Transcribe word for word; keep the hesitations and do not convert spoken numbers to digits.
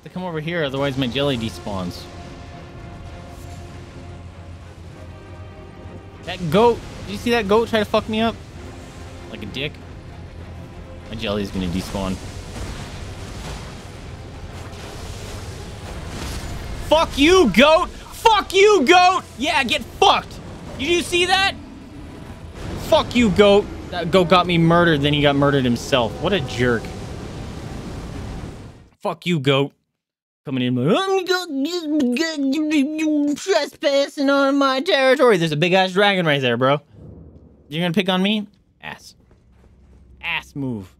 to come over here, otherwise my jelly despawns. That goat! Did you see that goat try to fuck me up? Like a dick? My jelly's gonna despawn. Fuck you, goat! Fuck you, goat! Yeah, get fucked! Did you see that? Fuck you, goat! That goat got me murdered, then he got murdered himself. What a jerk. Fuck you, goat. Coming in, I'm trespassing on my territory. There's a big ass dragon right there, bro. You're gonna pick on me? Ass. Ass move.